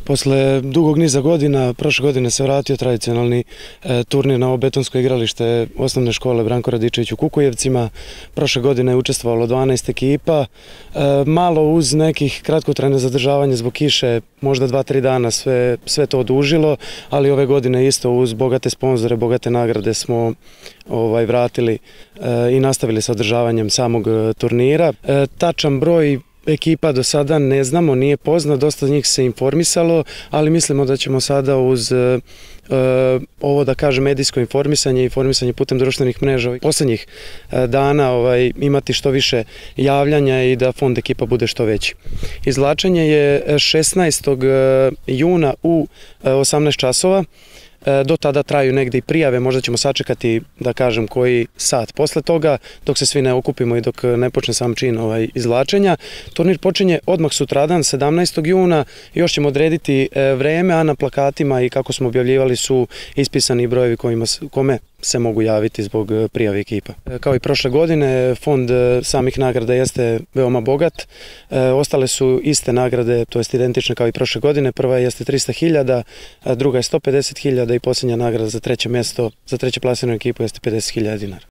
Posle dugog niza godina, prošle godine se vratio tradicionalni turnir na ovo betonsko igralište osnovne škole Branko Radičević u Kukujevcima. Prošle godine je učestvovalo 12 ekipa. Malo uz nekih kratkotrajne zadržavanja zbog kiše, možda 2-3 dana sve to odužilo, ali ove godine isto uz bogate sponzore, bogate nagrade smo vratili i nastavili sa održavanjem samog turnira. Tačan broj ekipa do sada ne znamo, nije poznat, dosta njih se informisalo, ali mislimo da ćemo sada uz ovo, da kažem, medijsko informisanje i informisanje putem društvenih mreža poslednjih dana imati što više javljanja i da fond ekipa bude što veći. Izvlačenje je 16. juna u 18 časova. Do tada traju negde i prijave, možda ćemo sačekati, da kažem, koji sat posle toga, dok se svi ne okupimo i dok ne počne sam čin izvlačenja. Turnir počinje odmah sutradan, 17. juna, još ćemo odrediti vreme, a na plakatima i kako smo objavljivali su ispisani brojevi kome se mogu javiti zbog prijave ekipa. Kao i prošle godine, fond samih nagrada jeste veoma bogat. Ostale su iste nagrade, to jest identične kao i prošle godine. Prva jeste 300.000, druga je 150.000 i posljednja nagrada za treće mesto, za treće plasiranu ekipu jeste 50.000 dinara.